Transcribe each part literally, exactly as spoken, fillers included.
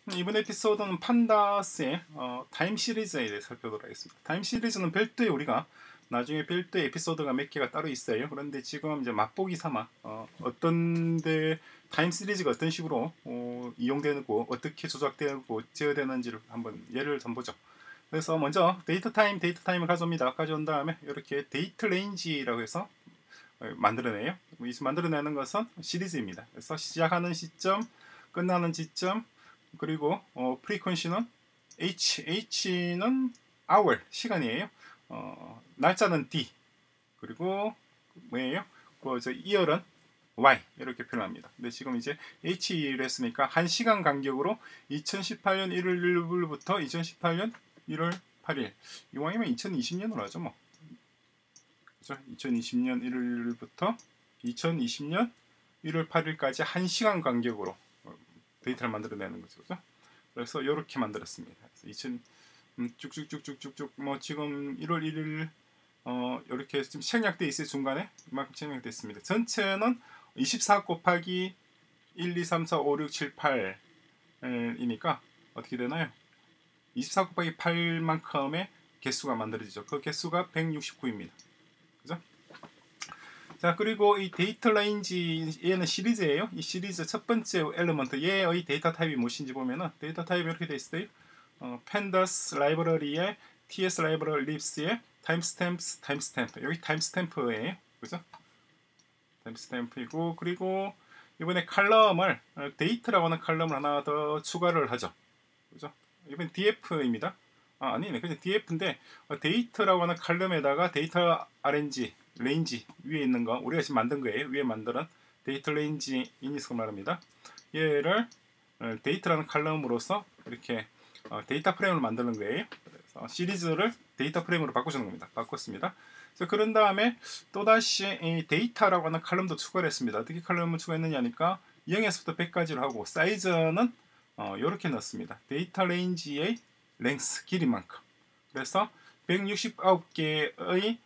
이번 에피소드는 판다스의 어, 타임 시리즈에 대해 살펴보도록 하겠습니다. 타임 시리즈는 별도의 우리가 나중에 별도의 에피소드가 몇 개가 따로 있어요. 그런데 지금 이제 맛보기 삼아 어, 어떤데 타임 시리즈가 어떤 식으로 어, 이용되고 어떻게 조작되고 제어되는지를 한번 예를 좀 보죠. 그래서 먼저 데이터 타임 데이터 타임을 가져옵니다. 가져온 다음에 이렇게 데이트 레인지라고 해서 만들어내요. 만들어내는 것은 시리즈입니다. 그래서 시작하는 시점, 끝나는 시점, 그리고 어, 프리퀀시는 H, H는 hour, 시간이에요. 어, 날짜는 D, 그리고 뭐예요? 그 저 이열은 Y 이렇게 표현합니다. 근데 지금 이제 H를 했으니까 한 시간 간격으로 이천십팔 년 일월 일일부터 이천십팔 년 일월 팔 일, 이왕이면 이천이십 년으로 하죠 뭐. 그죠? 이천이십 년 일월 일일부터 이천이십 년 일월 팔 일까지 한 시간 간격으로 데이터를 만들어내는 거죠. 그죠? 그래서 이렇게 만들었습니다. 그래서 이천 음, 쭉쭉쭉쭉쭉쭉 뭐 지금 일월 일일 어 이렇게 지금 생략돼 있어요. 중간에 이만큼 생략돼 있습니다. 전체는 이십사 곱하기 일, 이, 삼, 사, 오, 육, 칠, 팔 이니까 어떻게 되나요? 이십사 곱하기 팔만큼의 개수가 만들어지죠. 그 개수가 백육십구입니다. 그죠? 자, 그리고 이 데이터 레인지 얘는 시리즈예요. 이 시리즈 첫 번째 엘리먼트 얘의 데이터 타입이 무엇인지 보면은 데이터 타입이 이렇게 돼 있어요. 어, pandas 라이브러리에 ts 라이브러리 libs에 timestamps timestamp 여기 timestamp예요. 그죠? timestamp이고 그리고 이번에 칼럼을 데이터라고 하는 칼럼을 하나 더 추가를 하죠. 그죠? 이번 df입니다. 아, 아니네. 그냥 df인데 데이터라고 하는 칼럼에다가 데이터 rng 레인지 위에 있는 거 우리가 지금 만든 거예요. 위에 만드는 데이터 레인지 이니스를 말합니다. 얘를 데이터라는 칼럼으로서 이렇게 데이터 프레임을 만드는 거예요. 그래서 시리즈를 데이터 프레임으로 바꾸시는 겁니다. 바꿨습니다. 그래서 그런 다음에 또다시 이 데이터라고 하는 칼럼도 추가를 했습니다. 어떻게 칼럼을 추가했느냐니까 영에서부터 백까지로 하고 사이즈는 어, 이렇게 넣습니다. 데이터 레인지의 랭스 길이만큼. 그래서 백육십구 개의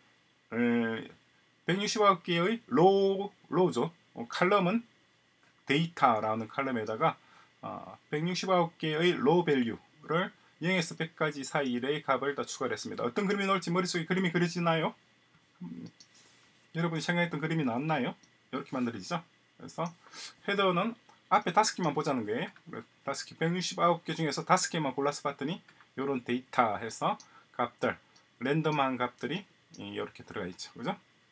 백육십구 개의 로, 로죠. 어, 칼럼은 데이터라는 칼럼에다가 어, 백육십구 개의 로 밸류를 영에서 백까지 사이의 값을 더 추가를 했습니다. 어떤 그림이 나올지 머릿속에 그림이 그려지나요? 음, 여러분이 생각했던 그림이 나왔나요? 이렇게 만들어지죠. 그래서 헤더는 앞에 다섯 개만 보자는 거예요. 다섯 개, 백육십구 개 중에서 다섯 개만 골라서 봤더니 이런 데이터 해서 값들, 랜덤한 값들이 이렇게 들어가 있죠. 그죠?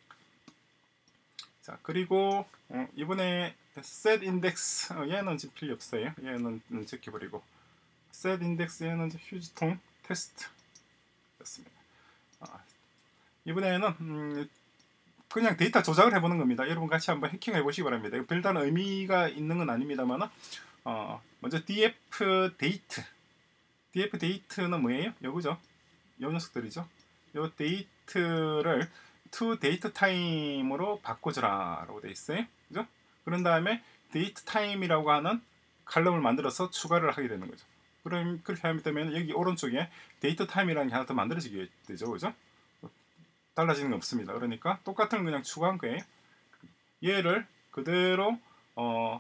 자, 그리고 어, 이번에 set index 어, 얘는 지금 필요 없어요. 얘는 제껴버리고 set index 얘는 휴지통 테스트 였습니다. 아, 이번에는 음, 그냥 데이터 조작을 해보는 겁니다. 여러분 같이 한번 해킹해 보시기 바랍니다. 별다른 의미가 있는 건 아닙니다만 어, 먼저 df date df date는 뭐예요? 요거죠. 요 녀석들이죠. 요 date를 to date time으로 바꿔줘라 라고 돼 있어요. 그죠? 그런 다음에 date time이라고 하는 칼럼을 만들어서 추가를 하게 되는 거죠. 그럼 그렇게 하면 되면 여기 오른쪽에 date time이라는 게 하나 더 만들어지게 되죠. 그죠? 달라지는 게 없습니다. 그러니까 똑같은 걸 그냥 추가한 거예요. 얘를 그대로 어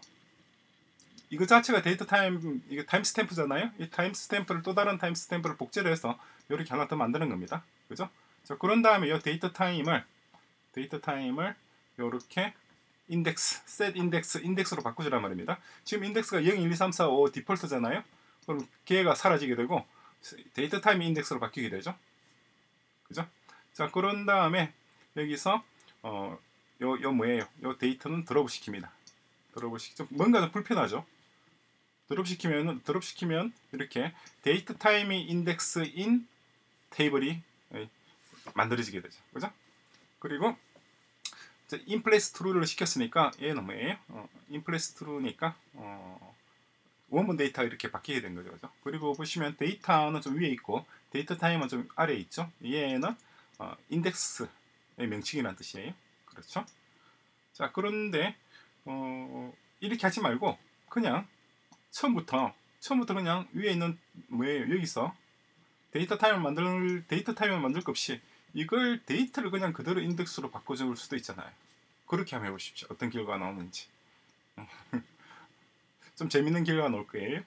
이거 자체가 데이터 타임 이거 타임 스탬프잖아요. 이 타임 스탬프를 또 다른 타임 스탬프를 복제를 해서 이렇게 하나 더 만드는 겁니다. 그죠? 자, 그런 다음에 이 데이터 타임을 데이터 타임을 이렇게 인덱스, set 인덱스, 인덱스로 바꾸자란 말입니다. 지금 인덱스가 영, 일, 이, 삼, 사, 오 디폴트잖아요. 그럼 걔가 사라지게 되고 데이터 타임 인덱스로 바뀌게 되죠. 그죠? 자, 그런 다음에 여기서 어, 요, 요 뭐예요? 요 데이터는 드롭 시킵니다. 드롭을 시키죠. 뭔가 좀 불편하죠. 드롭 시키면 드롭 시키면 이렇게 데이터 타임이 인덱스인 테이블이 만들어지게 되죠. 그죠? 그리고 인플레이스 트루를 시켰으니까 얘는 뭐예요? 어, 인플레이스 트루니까 어, 원본 데이터 이렇게 바뀌게 된 거죠. 그죠? 그리고 보시면 데이터는 좀 위에 있고 데이터 타임은 좀 아래에 있죠. 얘는 어, 인덱스의 명칭이라는 뜻이에요. 그렇죠? 자, 그런데 어, 이렇게 하지 말고 그냥 처음부터 처음부터 그냥 위에 있는 뭐예요? 여기서 데이터 타임을 만들 데이터 타임을 만들 것 없이 이걸 데이터를 그냥 그대로 인덱스로 바꿔줄 수도 있잖아요. 그렇게 한번 해보십시오. 어떤 결과가 나오는지. 좀 재밌는 결과가 나올 거예요.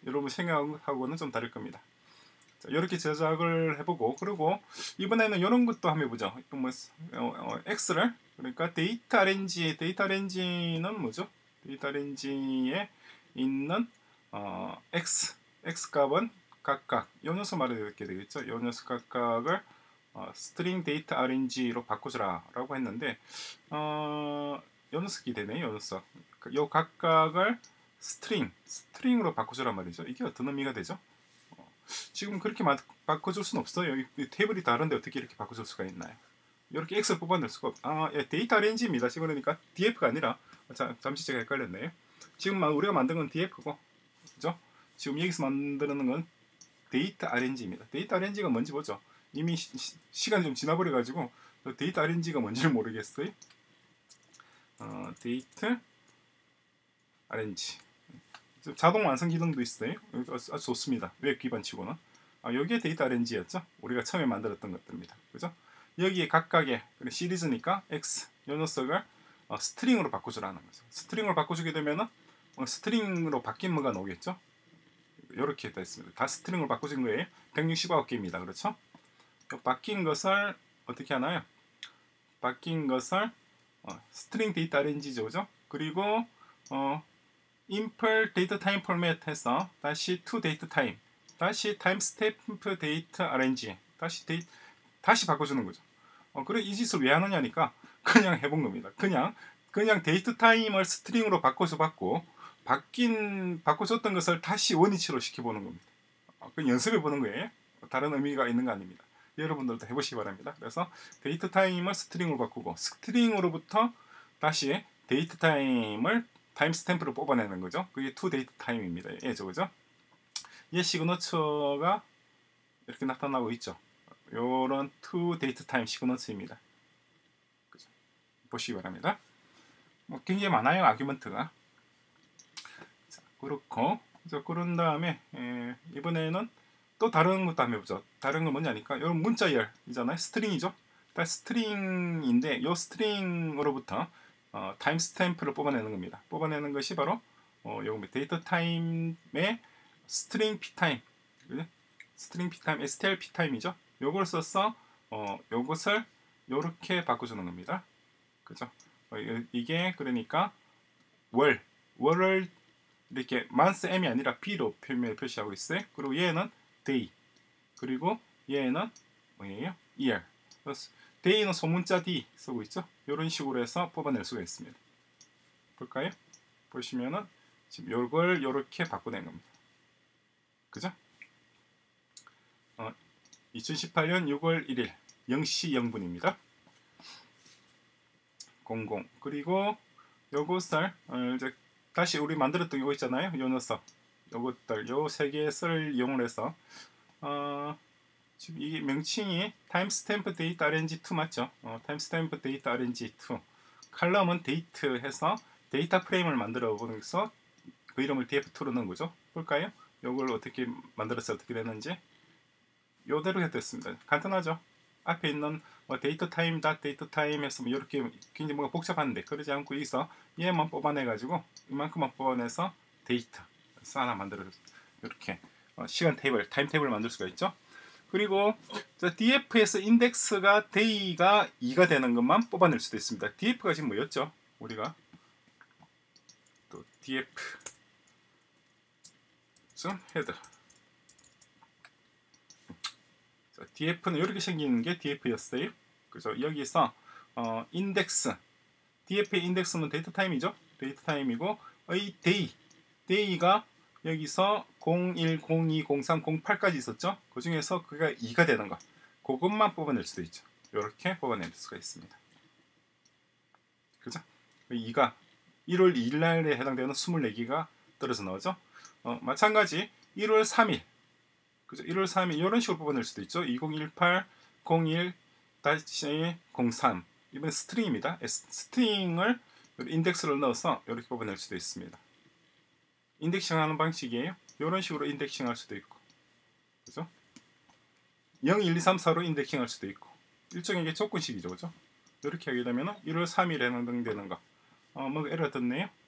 여러분 생각하고는 좀 다를 겁니다. 자, 이렇게 제작을 해보고, 그리고 이번에는 이런 것도 한번 해보죠. 뭐 어, 어, X를, 그러니까 데이터 아렌지, 데이터 아렌지는 뭐죠? 데이터 아렌지에 있는 어, X, X 값은 각각 요 녀석 말하게 되겠죠. 요 녀석 각각을 어, 스트링 데이터 아렌지로 바꾸주라 라고 했는데, 어, 요 녀석이 되네요. 요 녀석. 요 각각을 스트링, 스트링으로 바꾸주란 말이죠. 이게 어떤 의미가 되죠? 어, 지금 그렇게 마, 바꿔줄 수는 없어요. 이, 이 테이블이 다른데 어떻게 이렇게 바꿔줄 수가 있나요? 이렇게 X를 뽑아낼 수가 없. 아, 예, 데이터 아렌지입니다. 지금 그러니까 디에프가 아니라, 자, 잠시 제가 헷갈렸네요. 지금 우리가 만든 건 디에프고, 그죠? 지금 여기서 만드는 건 데이터 아렌지입니다. 데이터 아렌지가 뭔지 보죠. 이미 시, 시, 시간이 좀 지나버려가지고 데이터 아렌지가 뭔지를 모르겠어요. 어, 데이터 아렌지. 자동 완성 기능도 있어요. 아주 좋습니다. 웹 기반치고는. 아, 여기에 데이터 아렌지였죠. 우리가 처음에 만들었던 것들입니다. 그죠? 여기에 각각의 시리즈니까 X 요 녀석을 어, 스트링으로 바꿔주라는 거죠. 스트링으로 바꿔주게 되면은 어, 스트링으로 바뀐 뭐가 나오겠죠. 이렇게 됐습니다. 다 스트링으로 바꿔준 거예요. 백육십구 개입니다. 그렇죠? 바뀐 것을 어떻게 하나요? 바뀐 것을 어, 스트링 데이터 아렌지죠, 그죠? 그리고 어, impl data time format 해서 다시 to date time, 다시 time stamp date arrange, 다시 데이, 다시 바꿔주는 거죠. 어, 그래 이 짓을 왜 하느냐니까 그냥 해본 겁니다. 그냥 그냥 데이트 타임을 스트링으로 바꿔서 받고 바뀐 바꿔줬던 것을 다시 원위치로 시켜보는 겁니다. 어, 그 연습해 보는 거예요. 다른 의미가 있는 거 아닙니다. 여러분들도 해보시기 바랍니다. 그래서 데이트 타임을 스트링으로 바꾸고 스트링으로부터 다시 데이트 타임을 타임 스탬프를 뽑아내는 거죠. 그게 to date time입니다. 예죠, 그죠? 얘 시그너처가 이렇게 나타나고 있죠. 요런 to date time 시그너처입니다. 그죠? 보시기 바랍니다. 뭐 굉장히 많아요, 아규먼트가. 자, 그렇고, 자, 그런 다음에 에, 이번에는 또 다른 것도 한번 해보죠. 다른 건 뭐냐니까, 이런 문자열이잖아요. 스트링이죠. 일단 스트링인데, 이 스트링으로부터 어, 타임 스탬프를 뽑아내는 겁니다. 뽑아내는 것이 바로 어, 요거 데이터 타임의 스트링 p 타임, 스트링 p 타임, 에스티알 p 타임이죠. 요걸 써서 어, 요것을 요렇게 바꿔주는 겁니다. 그죠? 어, 이게 그러니까 월, 월을 이렇게 month m이 아니라 b로 표면을 표시하고 있어요. 그리고 얘는 day, 그리고 얘는 뭐예요? year. day는 소문자 d 쓰고 있죠. 이런 식으로 해서 뽑아낼 수가 있습니다. 볼까요? 보시면은 지금 요걸 요렇게 바꿔낸 겁니다. 그죠? 어, 이천십팔 년 유월 일 일 영 시 영 분입니다. 공공. 그리고 요것을 어, 이제 다시 우리 만들었던 요 있잖아요. 요 녀석. 요것들 요 세 개의 썰을 이용을 해서 어, 지금 이게 명칭이 타임스탬프 데이터 아렌지 투 맞죠? 어, 타임스탬프 데이터 아렌지 투. 칼럼은 데이트 해서 데이터 프레임을 만들어 보면서 그 이름을 디에프 투로 넣은 거죠. 볼까요? 요걸 어떻게 만들어서 어떻게 되는지. 요대로 해뒀습니다. 간단하죠? 앞에 있는 뭐 데이터 타임, 닷 데이터 타임 해서 뭐 이렇게 굉장히 뭔가 복잡한데 그러지 않고 여기서 얘만 뽑아내가지고 이만큼만 뽑아내서 데이터 하나 만들어 이렇게 어, 시간 테이블, 타임 테이블을 만들 수가 있죠. 그리고 디에프에서 인덱스가 day가 이가 되는 것만 뽑아낼 수도 있습니다. 디에프가 지금 뭐였죠? 우리가 또 디에프 좀 헤드. 자, 디에프는 이렇게 생기는 게 디에프였어요. 그죠? 여기서 어, 인덱스, 디에프의 인덱스는 데이터 타임이죠. 데이터 타임이고 이 day, day가 여기서 공일, 공이, 공삼, 공팔까지 있었죠. 그 중에서 그가 이가 되는 것, 그것만 뽑아낼 수도 있죠. 이렇게 뽑아낼 수가 있습니다. 그죠? 이가 일월 이일 날에 해당되는 이십사 개가 떨어져 나오죠. 어, 마찬가지 일월 삼 일, 그죠? 일월 삼 일 이런 식으로 뽑아낼 수도 있죠. 이천십팔, 공일, 공삼. 이번 스트링입니다. 스트링을 인덱스를 넣어서 이렇게 뽑아낼 수도 있습니다. 인덱싱하는 방식이에요. 이런 식으로 인덱싱할 수도 있고, 그죠? 영, 일, 이, 삼, 사로 인덱싱할 수도 있고, 일종의 조건식이죠, 그죠? 이렇게 하게 되면 일월 삼 일에 해당되는 거, 어, 뭐 에러 떴네요.